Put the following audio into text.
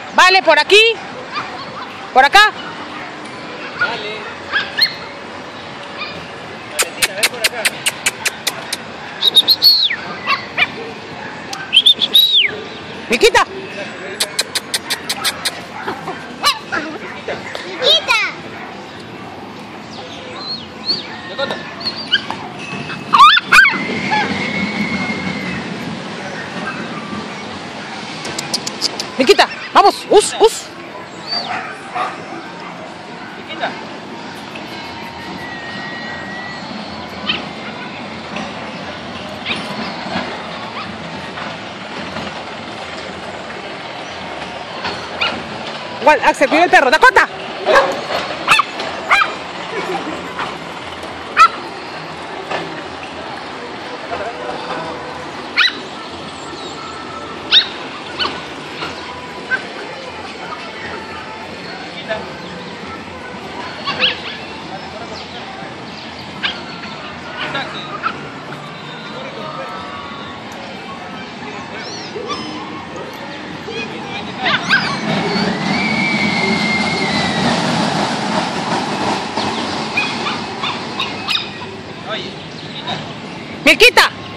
Vale, por aquí. Por acá. Vale. Valentina, ven por acá. Miquita. ¡Quita! Dakota. Miquita, vamos, us. Chiquita. Igual, Axel, cuida el perro. Dakota. Taxi. Oye, chiquita. Miquita.